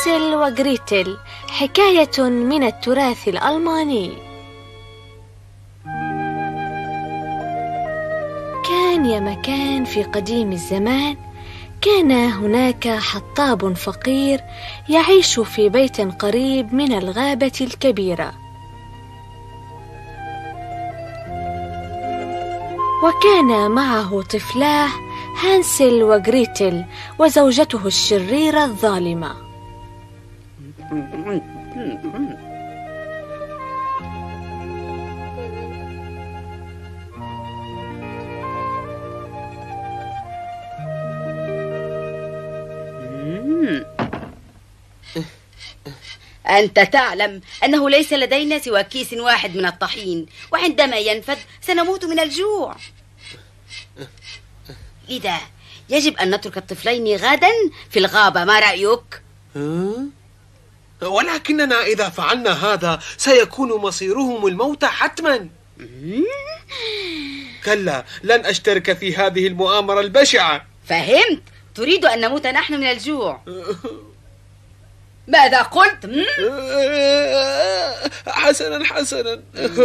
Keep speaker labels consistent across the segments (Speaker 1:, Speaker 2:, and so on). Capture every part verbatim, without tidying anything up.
Speaker 1: هانسل وغريتل، حكاية من التراث الألماني. كان يا مكان في قديم الزمان، كان هناك حطاب فقير يعيش في بيت قريب من الغابة الكبيرة، وكان معه طفلاه هانسل وغريتل وزوجته الشريرة الظالمة.
Speaker 2: أنت تعلم أنه ليس لدينا سوى كيس واحد من الطحين، وعندما ينفد سنموت من الجوع. لذا يجب أن نترك الطفلين غدا في الغابة، ما رأيك؟
Speaker 3: ولكننا إذا فعلنا هذا سيكون مصيرهم الموت حتما. كلا، لن أشترك في هذه المؤامرة البشعة.
Speaker 2: فهمت؟ تريد أن نموت نحن من الجوع. ماذا قلت؟
Speaker 3: حسنا حسنا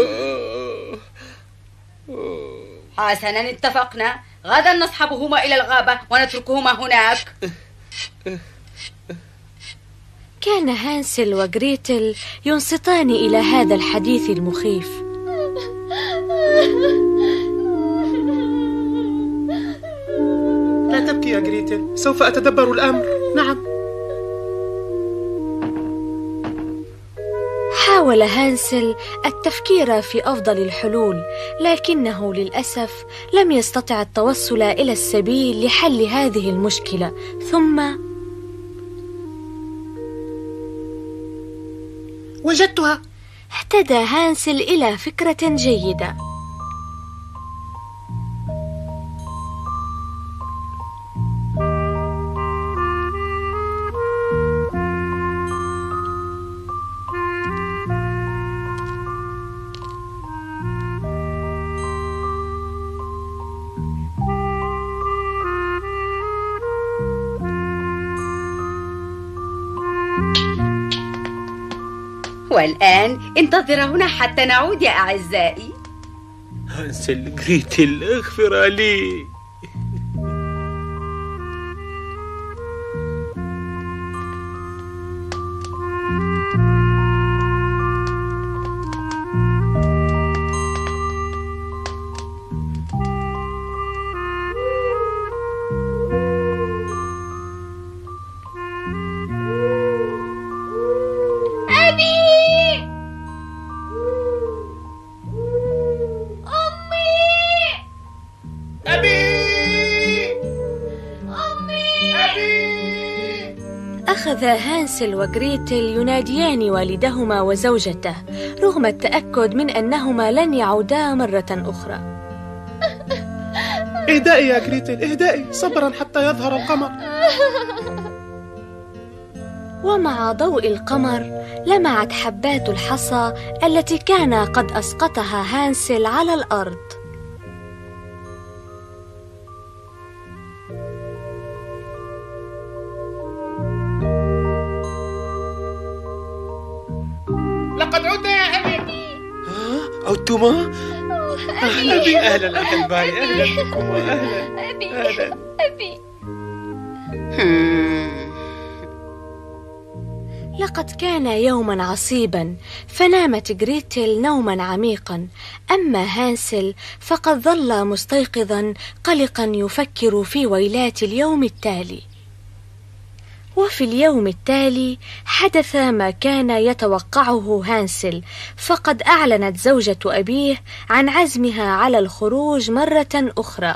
Speaker 2: حسنا، اتفقنا. غدا نصحبهما إلى الغابة ونتركهما هناك.
Speaker 1: كان هانسل وغريتل ينصتان إلى هذا الحديث المخيف.
Speaker 4: لا تبكي يا غريتل، سوف أتدبر الأمر. نعم.
Speaker 1: حاول هانسل التفكير في أفضل الحلول، لكنه للأسف لم يستطع التوصل إلى السبيل لحل هذه المشكلة. ثم
Speaker 4: وجدتها.
Speaker 1: اهتدى هانسل إلى فكرة جيدة.
Speaker 2: والآن انتظر هنا حتى نعود يا أعزائي.
Speaker 3: هانسل، غريتل، اغفر لي.
Speaker 1: أخذ هانسل وغريتل يناديان والدهما وزوجته رغم التأكد من أنهما لن يعودا مرة أخرى.
Speaker 4: اهدئي يا غريتل، اهدئي، صبرا حتى يظهر القمر.
Speaker 1: ومع ضوء القمر لمعت حبات الحصى التي كان قد أسقطها هانسل على الأرض.
Speaker 4: لقد عدت يا أبي.
Speaker 3: عدتما؟ أبي، أهلا أحبائي، أهلا بكم، أهلا.
Speaker 1: أبي أهلا. أبي. لقد كان يوما عصيبا، فنامت غريتل نوما عميقا، أما هانسل فقد ظل مستيقظا قلقا يفكر في ويلات اليوم التالي. وفي اليوم التالي حدث ما كان يتوقعه هانسل، فقد أعلنت زوجة أبيه عن عزمها على الخروج مرة أخرى.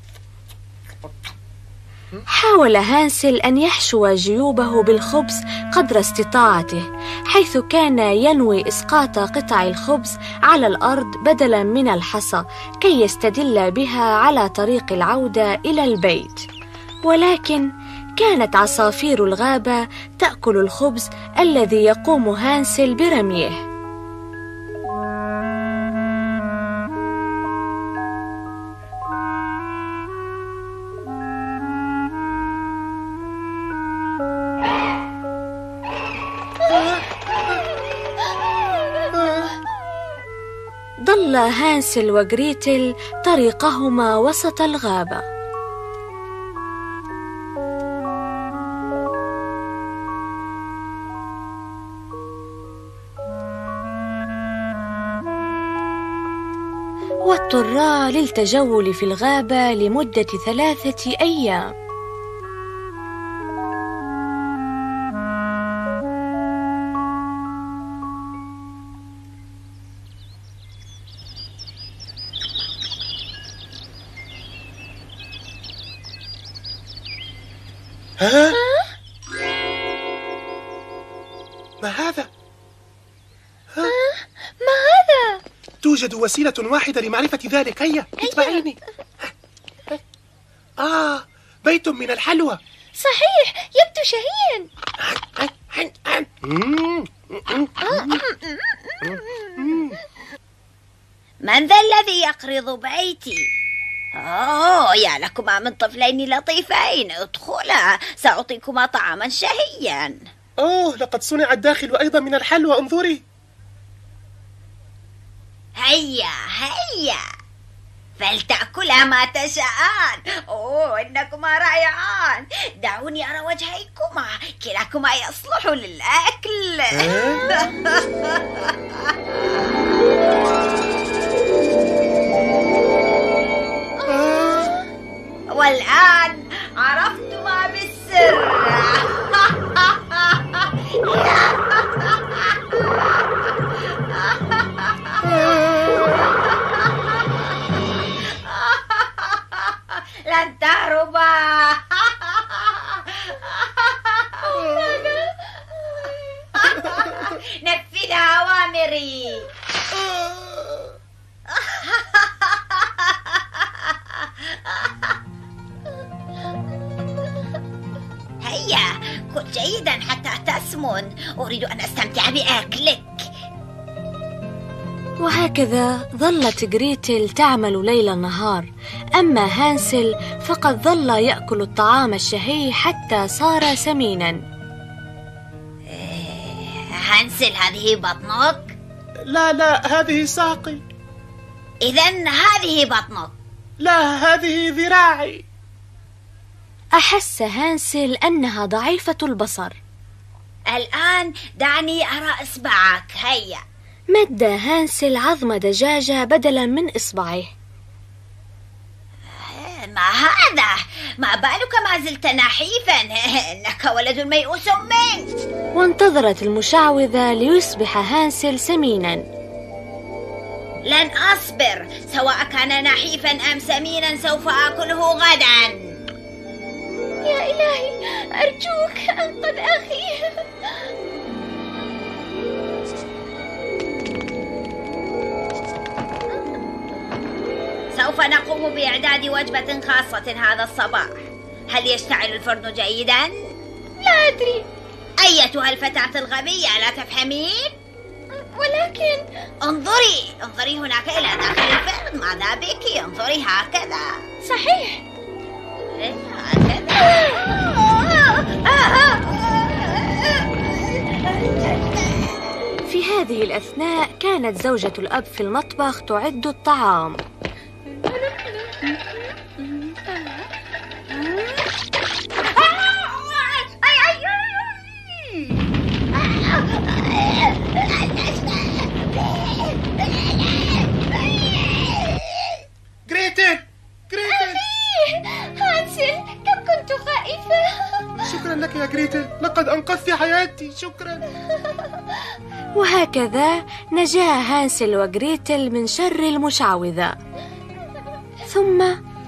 Speaker 1: حاول هانسل أن يحشو جيوبه بالخبز قدر استطاعته، حيث كان ينوي إسقاط قطع الخبز على الأرض بدلا من الحصى كي يستدل بها على طريق العودة إلى البيت. ولكن كانت عصافير الغابة تأكل الخبز الذي يقوم هانسل برميه. هانسل وغريتل طريقهما وسط الغابة. واضطرا للتجول في الغابة لمدة ثلاثة أيام.
Speaker 4: ها؟ ما هذا؟ ها؟
Speaker 1: ما هذا؟
Speaker 4: توجد وسيلة واحدة لمعرفة ذلك. هيا اتبعيني. آه، بيت من الحلوى.
Speaker 1: صحيح، يبدو شهيا.
Speaker 2: من ذا الذي يقرض بيتي؟ أوه، يا لكما من طفلين لطيفين. ادخلا، سأعطيكما طعاما شهيا.
Speaker 4: أوه، لقد صنع الداخل أيضا من الحلوى. انظري.
Speaker 2: هيا هيا، فلتأكلا ما تشاءان. أوه، إنكما رائعان. دعوني أرى وجهيكما، كلاكما يصلح للأكل. والآن عرفت ما بالسر. لن تهربا. نفذ أوامري. هيا، كن جيدا حتى تسمن. أريد أن أستمتع بأكلك.
Speaker 1: وهكذا ظلت غريتل تعمل ليل نهار، أما هانسل فقد ظل يأكل الطعام الشهي حتى صار سمينا.
Speaker 2: هانسل، هذه بطنك؟
Speaker 4: لا لا، هذه ساقي.
Speaker 2: إذن هذه بطنك؟
Speaker 4: لا، هذه ذراعي.
Speaker 1: أحس هانسل أنها ضعيفة البصر.
Speaker 2: الآن دعني أرى إصبعك. هيا.
Speaker 1: مد هانسل عظم دجاجة بدلا من إصبعه.
Speaker 2: ما هذا؟ ما بالك ما زلت نحيفا؟ إنك ولد ميؤوس منك.
Speaker 1: وانتظرت المشعوذة ليصبح هانسل سمينا.
Speaker 2: لن أصبر، سواء كان نحيفا أم سمينا سوف آكله غدا.
Speaker 1: يا إلهي، أرجوك أنقذ أخي.
Speaker 2: سوف نقوم بإعداد وجبة خاصة هذا الصباح. هل يشتعل الفرن جيدا؟
Speaker 1: لا أدري.
Speaker 2: أيتها الفتاة الغبية، لا تفهمين؟
Speaker 1: ولكن
Speaker 2: انظري انظري هناك إلى داخل الفرن. ماذا بك؟ انظري هكذا.
Speaker 1: صحيح.
Speaker 2: هكذا.
Speaker 1: في هذه الأثناء كانت زوجة الأب في المطبخ تعد الطعام.
Speaker 4: غريتل، غريتل.
Speaker 1: هانسل، كم كنت خائفة.
Speaker 4: شكرا لك يا غريتل، لقد أنقذت حياتي. شكرا.
Speaker 1: وهكذا نجا هانسل وغريتل من شر المشعوذة. ثم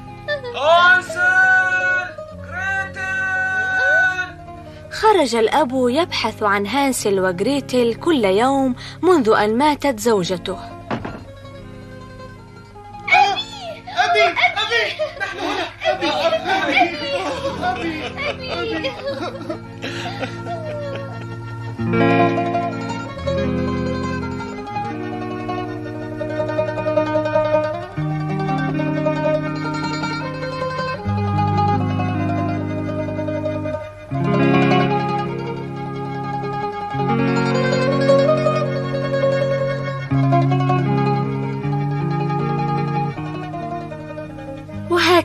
Speaker 3: هانسل، غريتل.
Speaker 1: خرج الأب يبحث عن هانسل وغريتل كل يوم منذ أن ماتت زوجته.
Speaker 4: أبي، أبي، نحن هنا. أبي، أبي، أبي،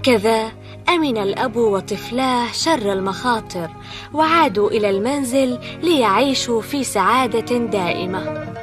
Speaker 1: هكذا أمن الأب وطفلاه شر المخاطر، وعادوا إلى المنزل ليعيشوا في سعادة دائمة.